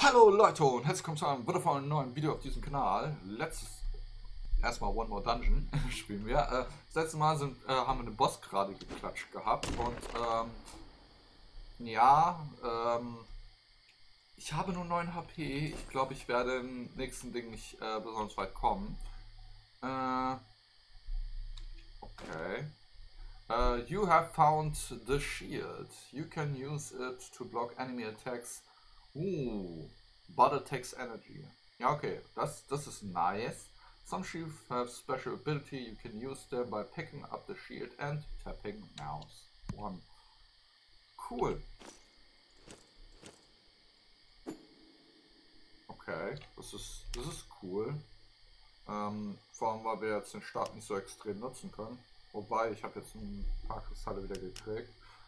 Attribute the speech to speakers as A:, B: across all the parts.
A: Hallo Leute und herzlich willkommen zu einem wundervollen neuen Video auf diesem Kanal. Erstmal One More Dungeon spielen wir. Das letzte Mal haben wir den Boss gerade geklatscht gehabt und ich habe nur 9 HP. Ich glaube, ich werde im nächsten Ding nicht besonders weit kommen. Okay. You have found the shield. You can use it to block enemy attacks. But it takes energy. Ja, okay, das ist nice. Some shields have special ability. You can use them by picking up the shield and tapping mouse 1. Cool. Okay, das ist cool. Vor allem, weil wir jetzt den Start nicht so extrem nutzen können. Wobei, ich habe jetzt ein paar Kristalle wieder gekriegt.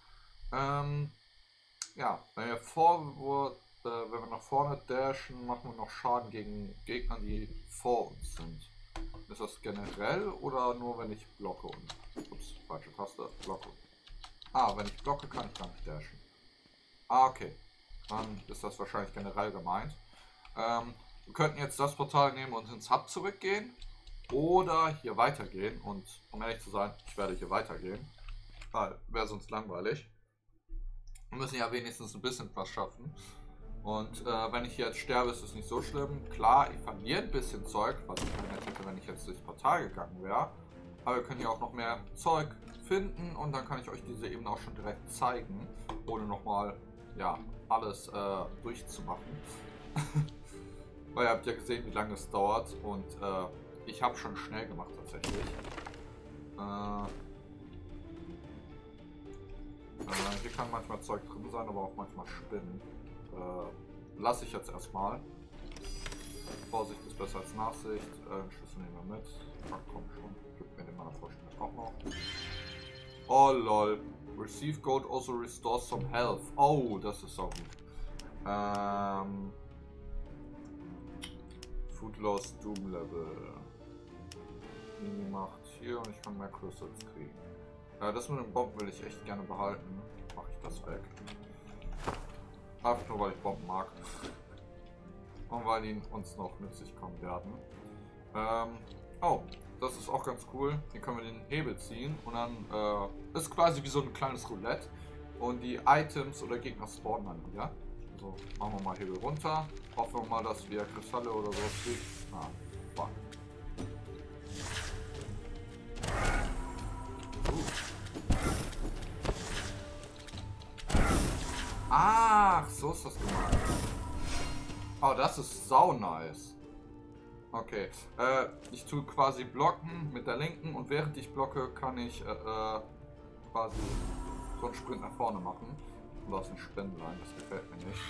A: Ja, wenn wir nach vorne dashen, machen wir noch Schaden gegen Gegner, die vor uns sind. Ist das generell oder nur wenn ich blocke? Ups, falsche Taste, blocke. Wenn ich blocke, kann ich gar nicht dashen. Okay. Dann ist das wahrscheinlich generell gemeint. Wir könnten jetzt das Portal nehmen und ins Hub zurückgehen. Oder hier weitergehen. Und um ehrlich zu sein, ich werde hier weitergehen. Weil wäre sonst langweilig. Wir müssen ja wenigstens ein bisschen was schaffen. Und wenn ich jetzt sterbe, ist es nicht so schlimm. Klar, ich verliere ein bisschen Zeug, was ich verhindert hätte, wenn ich jetzt durchs Portal gegangen wäre. Aber wir können hier auch noch mehr Zeug finden und dann kann ich euch diese eben auch schon direkt zeigen, ohne nochmal, ja, alles durchzumachen. Weil ihr habt ja gesehen, wie lange es dauert und ich habe schon schnell gemacht tatsächlich. Hier kann manchmal Zeug drin sein, aber auch manchmal Spinnen. Lasse ich jetzt erstmal. Vorsicht ist besser als Nachsicht. Schlüssel nehmen wir mit. Ach komm schon, gib mir den meiner Vorstellung auch noch. Oh lol. Receive Gold also restores some health. Oh, das ist auch gut. Food Loss Doom Level. Die macht hier und ich kann mehr Crystals kriegen. Das mit den Bomben will ich echt gerne behalten. Mache ich das weg. Einfach nur weil ich Bomben mag. Und weil die uns noch nützlich kommen werden. Oh, das ist auch ganz cool. Hier können wir den Hebel ziehen und dann ist quasi wie so ein kleines Roulette. Und die Items oder Gegner spawnen dann wieder. So, machen wir mal Hebel runter. Hoffen wir mal, dass wir Kristalle oder so kriegen. Fuck. Ach, so ist das gemacht. Oh, das ist sau nice. Okay, ich tue quasi blocken mit der linken und während ich blocke, kann ich quasi so einen Sprint nach vorne machen. Und das ist ein Spinnlein, das gefällt mir nicht.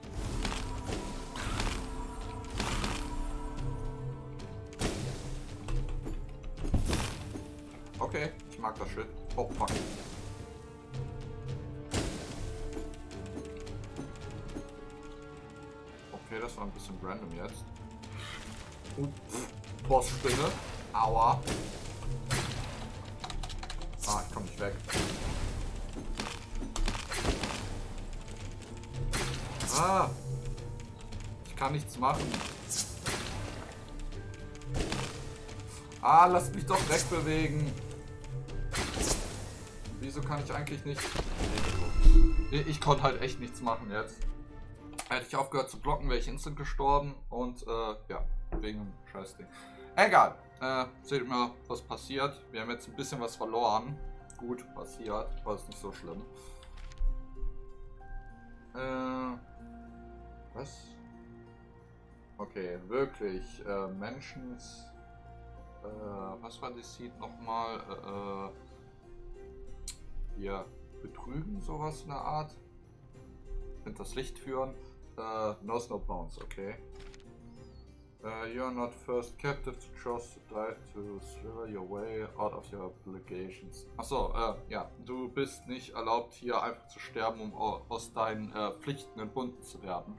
A: Okay, ich mag das Shit. Oh, fuck. Okay, das war ein bisschen random jetzt. Bossspinne. Aua. Ich komme nicht weg. Ich kann nichts machen. Lass mich doch wegbewegen. Wieso kann ich eigentlich nicht... Ich konnte halt echt nichts machen jetzt. Hätte ich aufgehört zu blocken, wäre ich instant gestorben und ja, wegen dem Scheißding. Egal, seht mal, was passiert. Wir haben jetzt ein bisschen was verloren. Gut, passiert, aber ist nicht so schlimm. Was? Okay, wirklich, Menschens... was war das Seed nochmal? Hier, betrügen, sowas in der Art. Das Licht führen. No Snow Bounce, okay. You are not first captive to choose to die to slither your way out of your obligations. Achso, ja, du bist nicht erlaubt hier einfach zu sterben, um aus deinen Pflichten entbunden zu werden.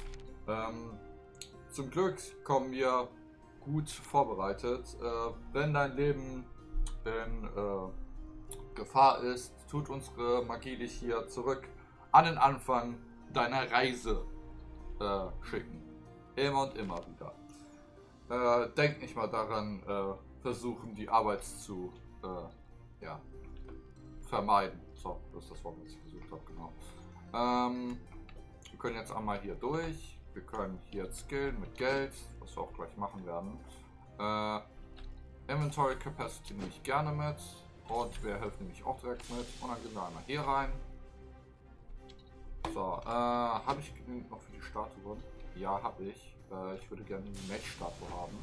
A: Zum Glück kommen wir gut vorbereitet. Wenn dein Leben in Gefahr ist, tut unsere Magie dich hier zurück an den Anfang deiner Reise schicken. Immer und immer wieder. Denkt nicht mal daran, versuchen die Arbeit zu ja, vermeiden. So, das ist das Wort, was ich versucht habe, genau. Wir können jetzt einmal hier durch. Wir können hier skillen mit Geld, was wir auch gleich machen werden. Inventory Capacity nehme ich gerne mit. Und wir helfen nämlich auch direkt mit. Und dann gehen wir einmal hier rein. So, habe ich genügend noch für die Statue? Ja, habe ich. Ich würde gerne eine Match-Statue haben.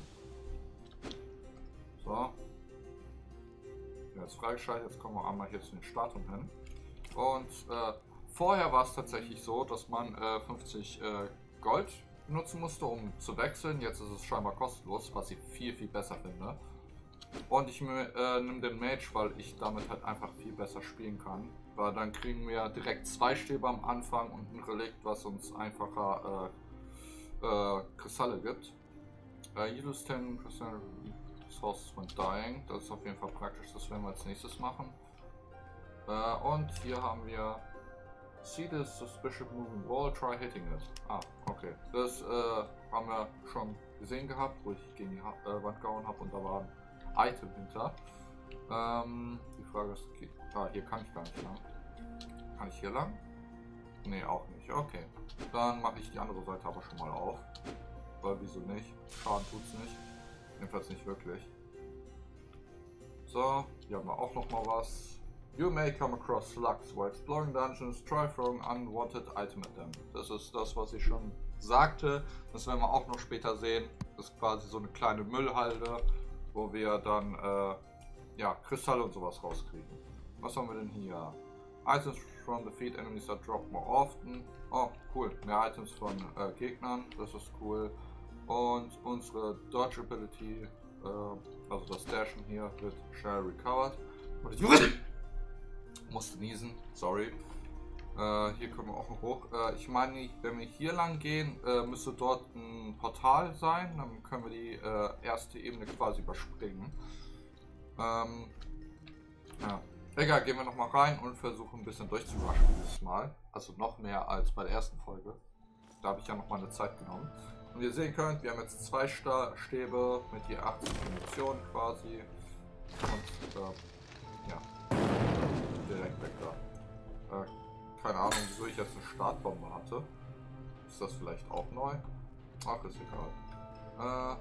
A: So. Jetzt freigeschaltet, jetzt kommen wir einmal hier zu den Statuen hin. Und vorher war es tatsächlich so, dass man 50 Gold benutzen musste, um zu wechseln. Jetzt ist es scheinbar kostenlos, was ich viel, viel besser finde. Und ich nehme den Mage, weil ich damit halt einfach viel besser spielen kann. Weil dann kriegen wir direkt 2 Stäbe am Anfang und ein Relikt, was uns einfacher Kristalle gibt. Use 10 Crystal Resources when dying. Das ist auf jeden Fall praktisch, das werden wir als nächstes machen. Und hier haben wir See this suspicious moving wall, try hitting it. Ah, okay. Das haben wir schon gesehen gehabt, wo ich gegen die Wand gehauen habe und da war ein Item hinter. Die Frage ist, okay. Hier kann ich gar nicht lang. Kann ich hier lang? Ne, auch nicht. Okay. Dann mache ich die andere Seite aber schon mal auf. Weil wieso nicht? Schaden tut's nicht. Jedenfalls nicht wirklich. So, hier haben wir auch noch mal was. You may come across slugs while exploring dungeons. Try throwing unwanted item at them. Das ist das, was ich schon sagte. Das werden wir auch noch später sehen. Das ist quasi so eine kleine Müllhalde, wo wir dann ja, Kristalle und sowas rauskriegen. Was haben wir denn hier? Items from defeat enemies that drop more often. Oh, cool. Mehr Items von Gegnern. Das ist cool. Und unsere Dodge Ability, also das Dashen hier, wird schnell recovered. Und ich musste niesen, sorry. Hier können wir auch noch hoch. Ich meine, wenn wir hier lang gehen, müsste dort ein Portal sein. Dann können wir die erste Ebene quasi überspringen. Ja. Egal, gehen wir noch mal rein und versuchen ein bisschen durchzuraschen dieses Mal. Also noch mehr als bei der ersten Folge. Da habe ich ja noch mal eine Zeit genommen. Und ihr sehen könnt, wir haben jetzt 2 Stäbe mit je 80 Munition quasi. Und ja, direkt weg da. Keine Ahnung, wieso ich jetzt eine Startbombe hatte. Ist das vielleicht auch neu? Ach, ist egal.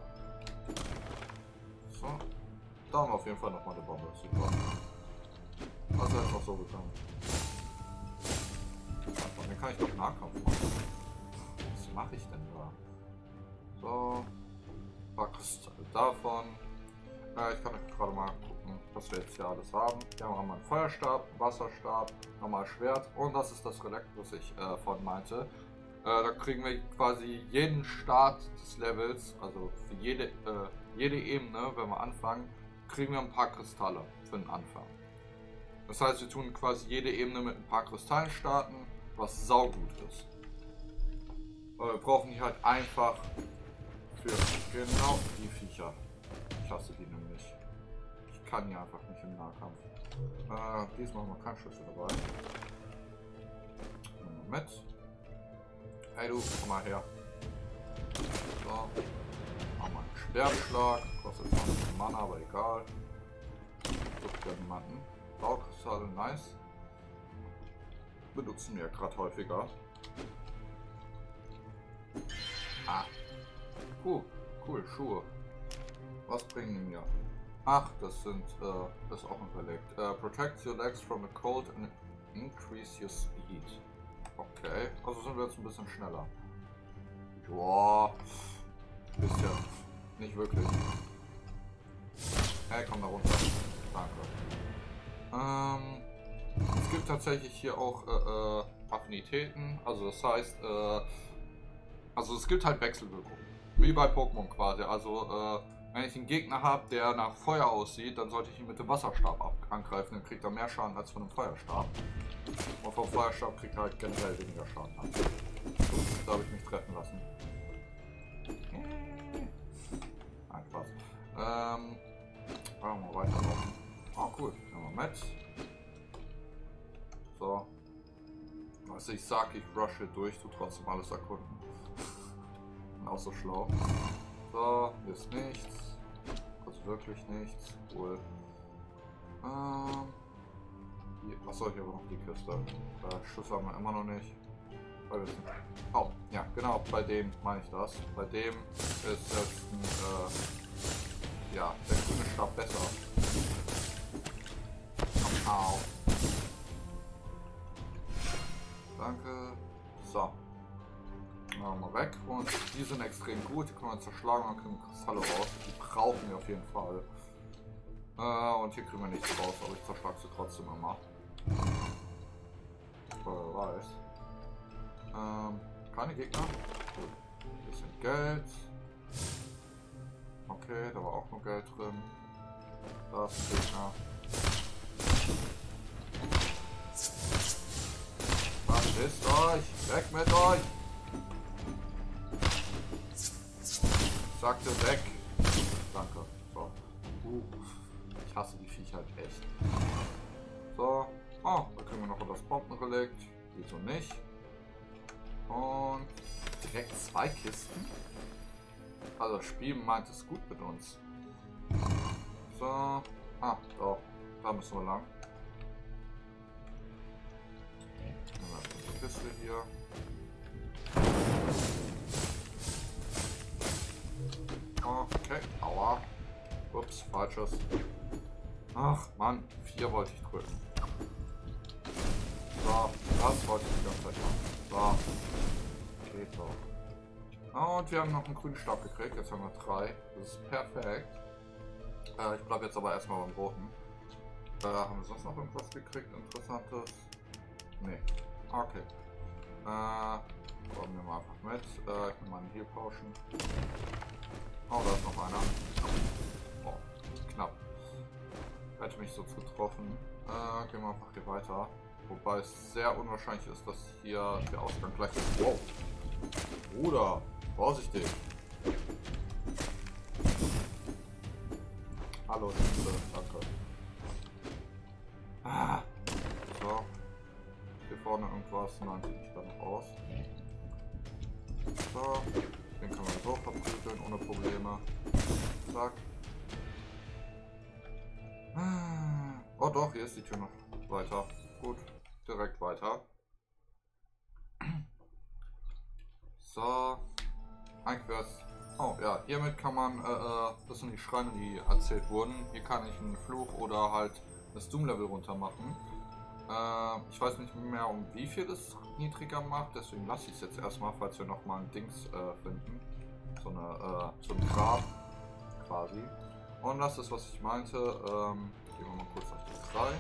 A: So. Da haben wir auf jeden Fall nochmal eine Bombe. Super. Was ist einfach so gegangen? Von mir kann ich doch Nahkampf machen. Was mache ich denn da? So. Ein paar Kristalle davon. Ich kann euch gerade mal gucken, was wir jetzt hier alles haben. Hier haben wir mal einen Feuerstab, einen Wasserstab, nochmal Schwert und das ist das Relikt, was ich vorhin meinte. Da kriegen wir quasi jeden Start des Levels, also für jede Ebene, wenn wir anfangen, kriegen wir ein paar Kristalle für den Anfang. Das heißt, wir tun quasi jede Ebene mit ein paar Kristallen starten, was saugut ist. Wir brauchen die halt einfach für genau die Viecher. Ich hasse die nämlich. Ich kann die einfach nicht im Nahkampf. Diesmal haben wir keinen Schlüssel dabei. Nehmen wir mit. Hey du, komm mal her. So. Machen wir einen Schwertschlag. Kostet 20 Mana, aber egal. Sucht ja niemanden. Baukristalle, nice. Benutzen wir gerade häufiger. Ah. Cool, Schuhe. Was bringen die mir? Ach, das sind, das ist auch überlegt. Protect your legs from the cold and increase your speed. Okay, also sind wir jetzt ein bisschen schneller. Boah. Bisschen. Nicht wirklich. Hey, komm da runter. Danke. Es gibt tatsächlich hier auch Affinitäten. Also das heißt, also es gibt halt Wechselwirkungen. Wie bei Pokémon quasi. Also wenn ich einen Gegner habe, der nach Feuer aussieht, dann sollte ich ihn mit dem Wasserstab angreifen. Dann kriegt er mehr Schaden als von einem Feuerstab. Und vom Feuerstab kriegt er halt generell weniger Schaden. Da habe ich mich treffen lassen. Nein, Spaß. Machen wir weiter. Oh cool, nehmen wir mit. So. Was ich sag, ich rushe durch, tu trotzdem alles erkunden. Bin auch so schlau. So, hier ist nichts. Also wirklich nichts. Cool. Achso, hier war noch die Kiste. Schlüssel haben wir immer noch nicht. Oh, ja, genau, bei dem meine ich das. Bei dem ist jetzt ja, der grüne Stab besser. Au. Danke. So. Machen wir weg. Und die sind extrem gut. Die können wir zerschlagen und kriegen Kristalle raus. Die brauchen wir auf jeden Fall. Und hier kriegen wir nichts raus, aber ich zerschlag sie trotzdem immer. Wer weiß. Keine Gegner. Gut. Bisschen Geld. Okay, da war auch noch Geld drin. Da ist ein Gegner. Verpisst euch! Weg mit euch! Sagte weg! Danke. So. Ich hasse die Viecher halt echt. So. Oh, da kriegen wir noch das Bombenrelikt. Wieso nicht? Und direkt 2 Kisten. Also das Spiel meint es gut mit uns. So. Ah, doch. Da müssen wir lang. Nehmen wir die Kiste hier. Okay. Aua. Ups, falsches. Ach Mann, 4 wollte ich drücken. So, das wollte ich die ganze Zeit machen. So. Geht doch. Oh, und wir haben noch einen grünen Stab gekriegt. Jetzt haben wir 3. Das ist perfekt. Ich bleibe jetzt aber erstmal beim roten. Haben wir sonst noch irgendwas gekriegt? Interessantes? Nee. Okay. Kommen wir mal einfach mit. Ich nehme mal einen Heal Potion. Oh, da ist noch einer. Oh, knapp. Hätte mich so getroffen. Gehen wir einfach hier weiter. Wobei es sehr unwahrscheinlich ist, dass hier der Ausgang gleich ist. Wow. Bruder, vorsichtig. Hallo, danke. Ah. So. Hier vorne irgendwas. Nein, sieht nicht da noch aus. So. Den kann man so verprügeln ohne Probleme. Zack. Oh doch, hier ist die Tür noch weiter. Gut, direkt weiter. So. Eigentlich wär's. Oh ja, hiermit kann man, das sind die Schreine, die erzählt wurden. Hier kann ich einen Fluch oder halt das Doom-Level runter machen. Ich weiß nicht mehr, um wie viel das niedriger macht, deswegen lasse ich es jetzt erstmal, falls wir noch mal ein Dings finden. So ein Grab quasi. Und das ist, was ich meinte. Gehen wir mal kurz auf die 3.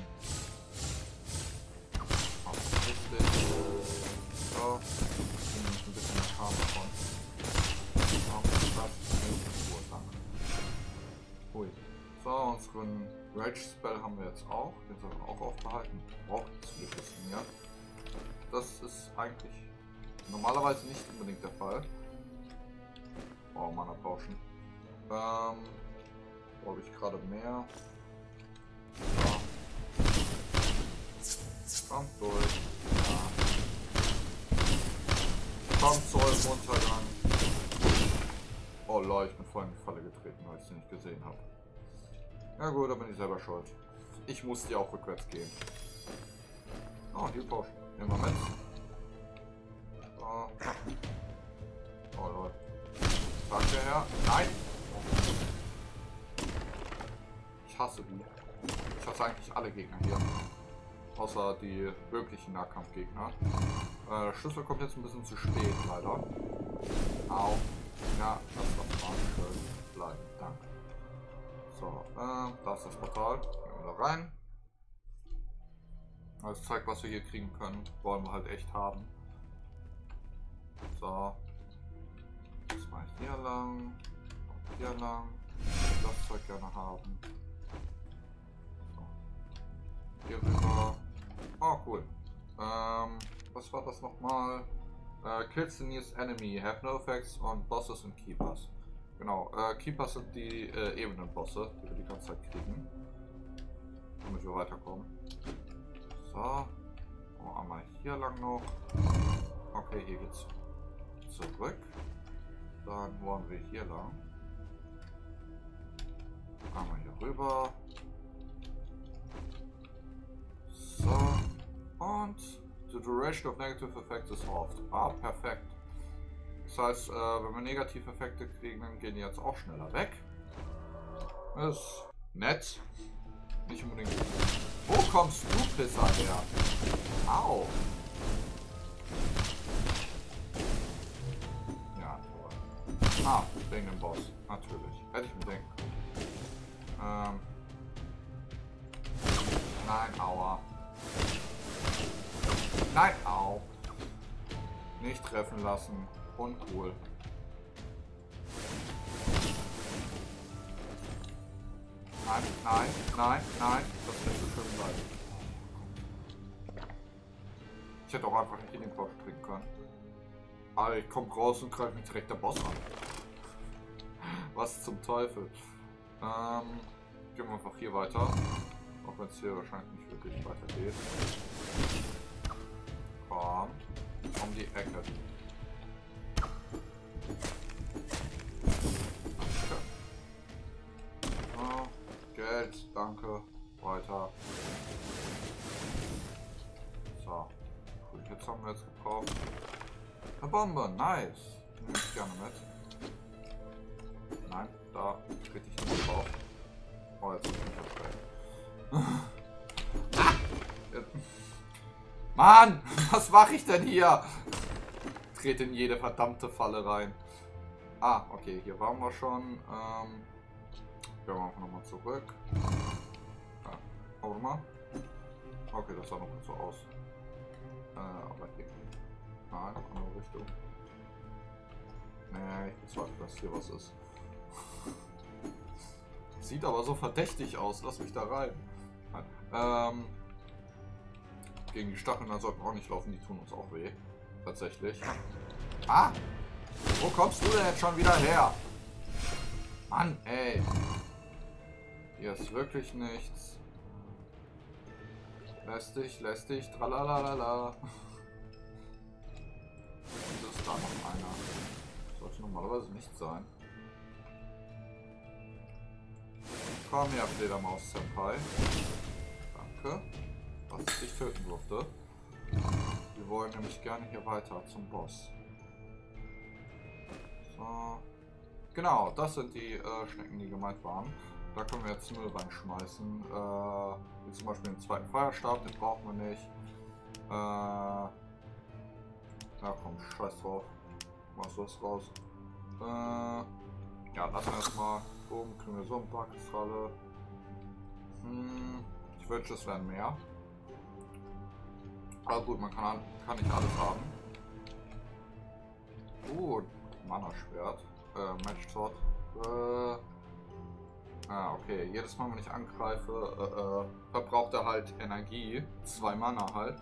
A: So. Hier nehme ich ein bisschen mehr Charme davon. Hui. So, unseren Rage Spell haben wir jetzt auch. Den sollen wir auch aufbehalten. Braucht zu viele Kisten hier. Das ist eigentlich normalerweise nicht unbedingt der Fall. Oh, Mana Potion. Brauche ich gerade mehr. So. Kommt durch. Ja. Kommt zu eurem Untergang. Oh Leute, ich bin voll in die Falle getreten, weil ich sie nicht gesehen habe. Ja gut, da bin ich selber schuld. Ich muss die auch rückwärts gehen. Oh, Heal Potion. Nehmen wir mit. So. Oh Leute. Sagt der Herr? Nein! Ich hasse die. Ich hasse eigentlich alle Gegner hier. Außer die wirklichen Nahkampfgegner. Der Schlüssel kommt jetzt ein bisschen zu spät, leider. Au. Ja, das war schön. Bleiben. Danke. So, da ist das Portal. Gehen wir da rein. Das zeigt, was wir hier kriegen können. Wollen wir halt echt haben. So. Das mal hier lang. Hier lang. Das Zeug gerne haben. So. Hier rüber. Oh, cool. Was war das nochmal? Kills the nearest enemy have no effects on bosses and keepers. Genau, Keepers sind die Ebenenbosse, die wir die ganze Zeit kriegen. Damit wir weiterkommen. So. Oh, einmal hier lang noch. Okay, hier geht's zurück. Dann wollen wir hier lang. Einmal hier rüber. So. Und the duration of negative effects is halved. Ah, perfekt. Das heißt, wenn wir negative Effekte kriegen, dann gehen die jetzt auch schneller weg. Das ist nett. Nicht unbedingt. Wo kommst du, Pisser, her? Au. Ja, toll. Ah, wegen dem Boss. Natürlich. Hätte ich mir denken können. Nein, aua. Nein, au. Nicht treffen lassen. Uncool. Nein, nein, nein, nein. Das hätte so schön bleiben. Ich hätte auch einfach nicht in den Kopf springen können. Aber ich komme raus und greife mich direkt der Boss an. Was zum Teufel. Gehen wir einfach hier weiter. Auch wenn es hier wahrscheinlich nicht wirklich weitergeht. Komm. Um die Ecke. Oh, Geld, danke. Weiter. So. Cool, jetzt haben wir jetzt gebraucht. Eine Bombe, nice. Nehme ich gerne mit. Nein, da trete ich nicht drauf. Oh, jetzt muss ich mich erschrecken. Mann, was mache ich denn hier? Trete in jede verdammte Falle rein. Ah, okay, hier waren wir schon. Gehen wir einfach nochmal zurück. Ja, hau mal. Okay, das sah noch so aus. Aber hier. Nein, andere Richtung. Nee, ich bezweifle, dass hier was ist. Sieht aber so verdächtig aus. Lass mich da rein. Nein. Gegen die Stacheln, dann sollten wir auch nicht laufen. Die tun uns auch weh. Tatsächlich. Ah! Wo kommst du denn jetzt schon wieder her? Mann, ey. Hier ist wirklich nichts. Lästig, tralalala. Das ist da noch einer. Sollte normalerweise nicht sein. Komm her, Fledermaus Senpai. Danke. Was ich dich töten durfte. Wir wollen nämlich gerne hier weiter zum Boss. So. Genau, das sind die Schnecken, die gemeint waren. Da können wir jetzt Müll reinschmeißen. Wie zum Beispiel den zweiten Feuerstab, den brauchen wir nicht. Na komm, scheiß drauf. Machst du was raus? Ja, lassen wir erstmal. Oben kriegen wir so ein paar Kristalle. Ich wünsche, es wären mehr. Aber gut, man kann nicht alles haben. Mana-Schwert. Magic Sword. Okay. Jedes Mal, wenn ich angreife, verbraucht er halt Energie. 2 Mana halt.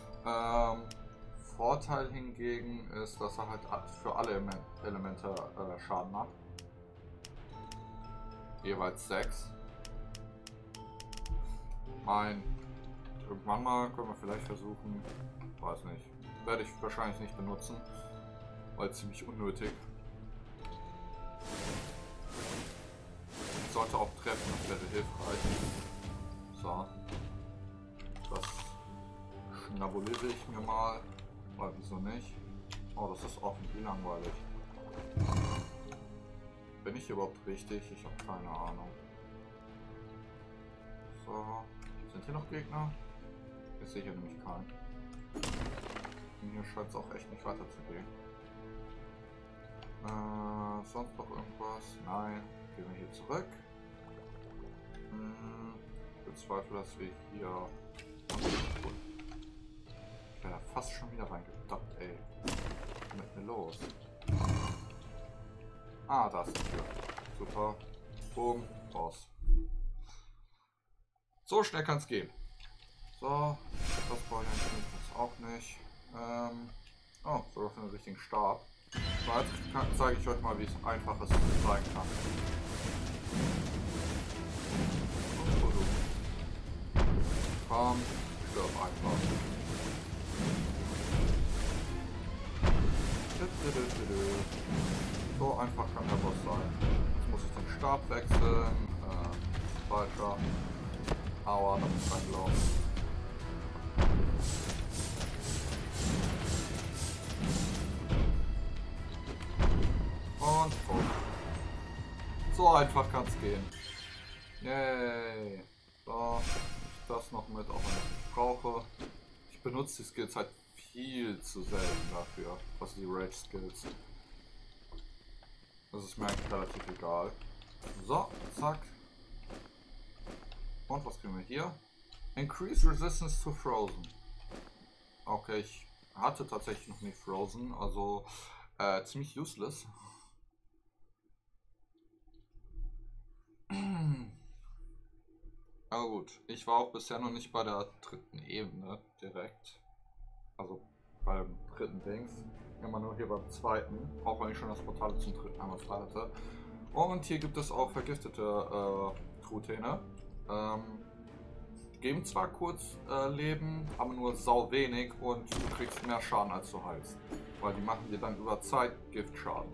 A: Vorteil hingegen ist, dass er halt für alle Elemente Schaden macht. Jeweils 6. Irgendwann mal können wir vielleicht versuchen. Weiß nicht. Werde ich wahrscheinlich nicht benutzen. Weil ziemlich unnötig. Sollte auch treffen, das wäre hilfreich. So. Das schnabuliere ich mir mal. Weil wieso nicht? Oh, das ist offen. Wie langweilig. Bin ich überhaupt richtig? Ich habe keine Ahnung. So. Sind hier noch Gegner? Ich sehe hier nämlich keinen. Und hier scheint es auch echt nicht weiter zu gehen. Sonst noch irgendwas? Nein. Gehen wir hier zurück. Ich bezweifle, dass wir hier... Ich wäre fast schon wieder reingedappt, ey. Was ist mit mir los? Ah, da ist die Tür. Super. Boom. Raus. So schnell kann es gehen. So. Das brauche ich eigentlich nicht. Das auch nicht. Oh, sogar für den richtigen Stab. So, jetzt zeige ich euch mal, wie es einfaches sein kann. Komm, stirb einfach. So einfach kann der Boss sein. Jetzt muss ich den Stab wechseln. Falscher. Aua, da muss ich reingelaufen. Und oh. So einfach kann es gehen. Yay. So, ich das noch mit, auch wenn ich nicht brauche. Ich benutze die Skills halt viel zu selten dafür, also die Rage Skills. Das ist mir eigentlich relativ egal. So, zack. Und was kriegen wir hier? Increase Resistance to Frozen. Okay, ich hatte tatsächlich noch nie Frozen, also ziemlich useless. Aber gut, ich war auch bisher noch nicht bei der dritten Ebene direkt. Also beim dritten Dings. Immer nur hier beim zweiten, auch wenn ich schon das Portal zum dritten einmal frei hatte. Und hier gibt es auch vergiftete Truthähne. Geben zwar kurz Leben, aber nur sau wenig und du kriegst mehr Schaden als du heilst. Weil die machen dir dann über Zeit Giftschaden.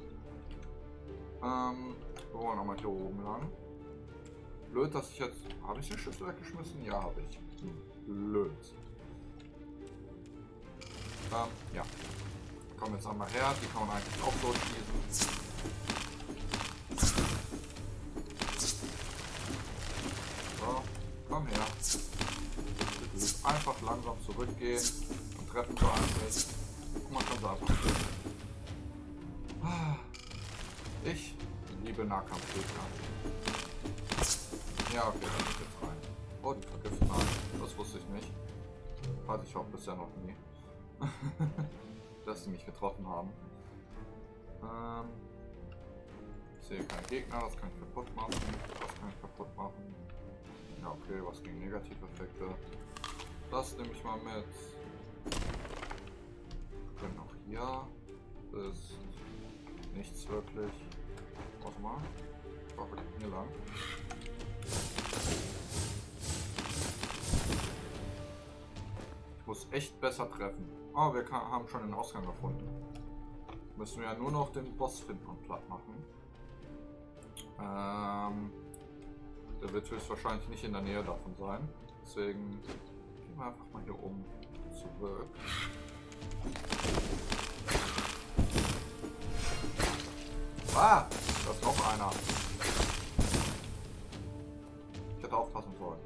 A: Wir wollen nochmal hier oben lang. Blöd, dass ich jetzt... Habe ich den Schlüssel weggeschmissen? Ja, habe ich. Blöd. Ja. Kommen jetzt einmal her. Die kann man eigentlich auch so schießen. So, komm her. Du musst einfach langsam zurückgehen und treffen so eigentlich. Und man kann sie einfach töten. Ich liebe Nahkampfgegner. Ja, okay, dann ist jetzt rein. Oh, die vergiften einen. Das wusste ich nicht. Hatte ich auch bisher noch nie. Dass sie mich getroffen haben. Ich sehe keinen Gegner, das kann ich kaputt machen. Das kann ich kaputt machen. Ja, okay, was gegen Negativeffekte. Das nehme ich mal mit. Wir können auch hier. Ist nichts wirklich. Warte mal. Ich hoffe, hier lang. Ich muss echt besser treffen. Oh, wir haben schon den Ausgang gefunden. Müssen wir ja nur noch den Boss finden und platt machen. Der wird höchstwahrscheinlich nicht in der Nähe davon sein. Deswegen gehen wir einfach mal hier oben zurück. Ah, da ist noch einer. Ich hätte aufpassen sollen.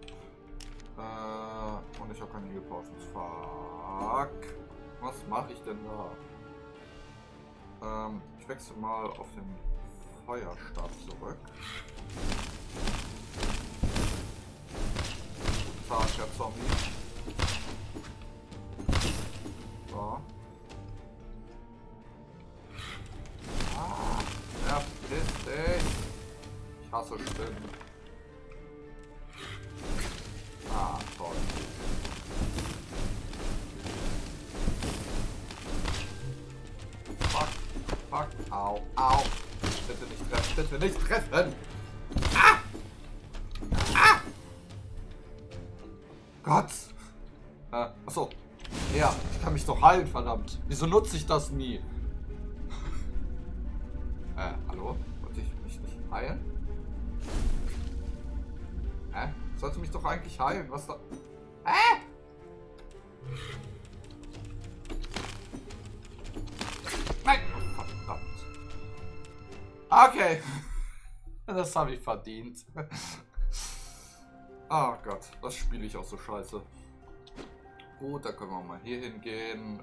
A: Und ich habe keine Heal Potions. Fuck. Was mache ich denn da? Ich wechsle mal auf den Feuerstab zurück. Guten Tag, Herr Zombie. So. Verpiss dich. Ich hasse Stimmen. Ah, toll. Fuck, fuck, au, au. Bitte nicht treffen, bitte nicht treffen. Ah! Ah! Gott. Achso. Ja, ich kann mich doch heilen, verdammt. Wieso nutze ich das nie? Hallo? Wollte ich mich nicht heilen? Ich sollte mich doch eigentlich heilen. Was da... Nein! Oh, verdammt. Okay. Das habe ich verdient. Oh Gott, das spiele ich auch so scheiße. Gut, da können wir mal hier hingehen.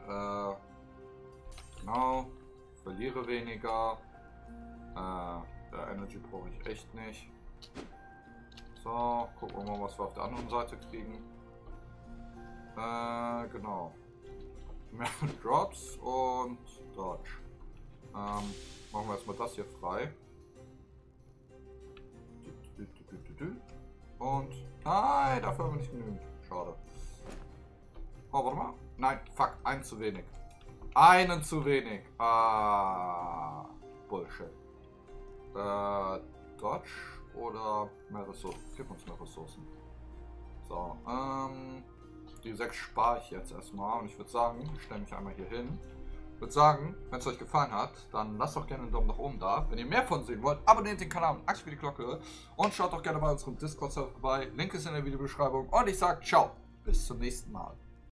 A: Genau. Verliere weniger. Der Energy brauche ich echt nicht. So, gucken wir mal, was wir auf der anderen Seite kriegen. Genau. Mehr Drops und Dodge. Machen wir erstmal das hier frei. Und... Nein, dafür haben wir nicht genügend. Schade. Oh, warte mal. Nein, fuck, einen zu wenig. Einen zu wenig. Ah, Bullshit. Dodge oder mehr Ressourcen? Gib uns mehr Ressourcen. So, die 6 spare ich jetzt erstmal und ich würde sagen, ich stelle mich einmal hier hin. würde sagen, wenn es euch gefallen hat, dann lasst doch gerne einen Daumen nach oben da. Wenn ihr mehr von sehen wollt, abonniert den Kanal und aktiviert die Glocke. Und schaut doch gerne bei unserem Discord vorbei. Link ist in der Videobeschreibung. Und ich sage ciao. Bis zum nächsten Mal.